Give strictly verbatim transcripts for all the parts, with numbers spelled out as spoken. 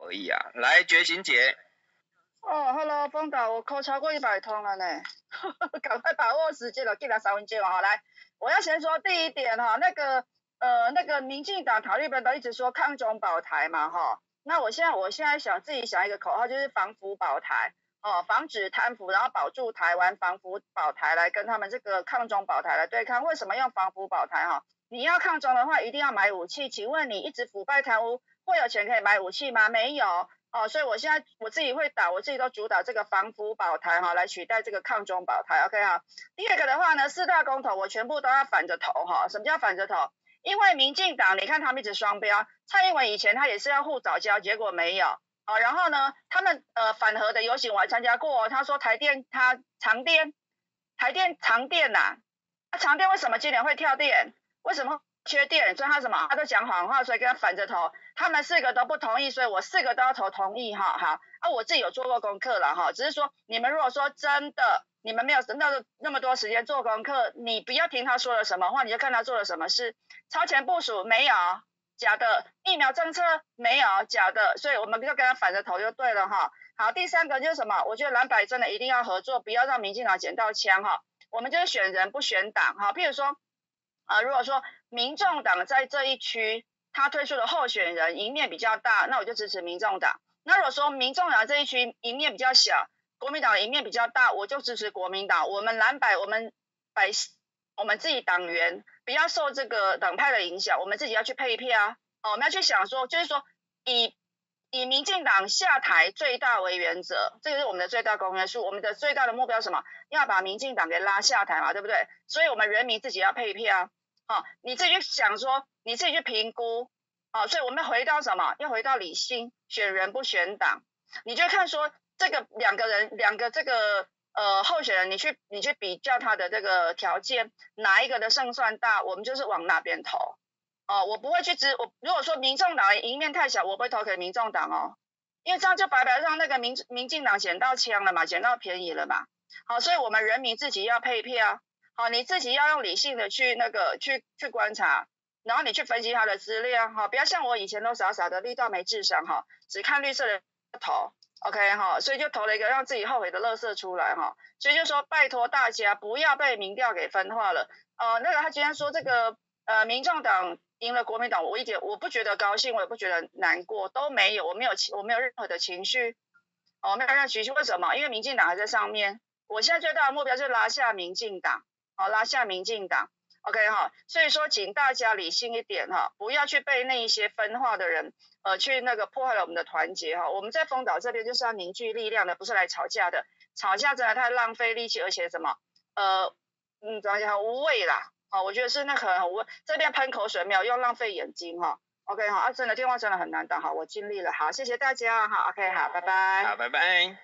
而已啊。来，觉醒姐。 哦 ，Hello， 风导，我扣超过一百通了呢，赶快把握时间了，给他三分钟哦。来，我要先说第一点哈，那个呃那个民进党塔利班都一直说抗中保台嘛哈，那我现在我现在想自己想一个口号，就是防腐保台哦，防止贪腐，然后保住台湾，防腐保台来跟他们这个抗中保台来对抗。为什么用防腐保台哈？你要抗中的话，一定要买武器。请问你一直腐败贪污，会有钱可以买武器吗？没有。哦，所以我现在我自己会打，我自己都主打这个防腐保台哈，来取代这个抗中保台 ，OK 哈。第二个的话呢，四大公投我全部都要反着投哈。什么叫反着投？因为民进党你看他们一直双标，蔡英文以前他也是要护早教，结果没有。哦，然后呢，他们呃反核的游行我还参加过，他说台电他长电，台电长电呐、啊，那长电为什么今年会跳电？为什么缺电？所以他什么？他都讲谎话，所以跟他反着投。他们四个都不同意，所以我四个都要投同意哈。好，啊，我自己有做过功课了哈，只是说你们如果说真的，你们没有那么那么多时间做功课，你不要听他说了什么话，你就看他做了什么事。超前部署没有，假的；疫苗政策没有，假的。所以我们就跟他反着投就对了哈。好，第三个就是什么？我觉得蓝白真的一定要合作，不要让民进党捡到枪哈。我们就是选人不选党哈。譬如说，啊、呃，如果说民众党在这一区他推出的候选人赢面比较大，那我就支持民众党。那如果说民众党这一区赢面比较小，国民党的赢面比较大，我就支持国民党。我们蓝白，我们百姓，我们自己党员不要受这个党派的影响，我们自己要去配票啊。哦，我们要去想说，就是说以以民进党下台最大为原则，这个是我们的最大公约数。我们的最大的目标是什么？要把民进党给拉下台嘛，对不对？所以我们人民自己要配票。好、哦，你自己去想说，你自己去评估。好、哦，所以我们回到什么？要回到理性，选人不选党。你就看说这个两个人，两个这个呃候选人，你去你去比较他的这个条件，哪一个的胜算大，我们就是往哪边投。哦，我不会去支我如果说民众党的赢面太小，我不会投给民众党哦，因为这样就白白让那个民民进党捡到枪了嘛，捡到便宜了嘛。好，所以我们人民自己要配票。好，你自己要用理性的去那个去去观察，然后你去分析他的资料哈，不要像我以前都傻傻的绿到没智商哈，只看绿色的投 ，OK 哈，所以就投了一个让自己后悔的垃圾出来哈，所以就说拜托大家不要被民调给分化了。呃，那个他今天说这个呃民众党赢了国民党，我一点我不觉得高兴，我也不觉得难过，都没有，我没有我没有任何的情绪，哦，没有任何情绪，为什么？因为民进党还在上面，我现在最大的目标就是拉下民进党。好，拉下民进党 ，OK 哈，所以说请大家理性一点哈，不要去被那一些分化的人，呃，去那个破坏了我们的团结哈。我们在丰岛这边就是要凝聚力量的，不是来吵架的，吵架真的太浪费力气，而且什么，呃，嗯，怎么讲，无谓啦，啊，我觉得是那个很无，这边喷口水没有用，浪费眼睛哈。OK 哈，啊，真的电话真的很难打，好，我尽力了，好，谢谢大家，好 ，OK 好，拜拜。 好，拜拜。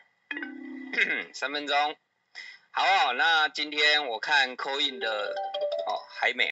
三分钟。好、哦，那今天我看 call in 的哦还没。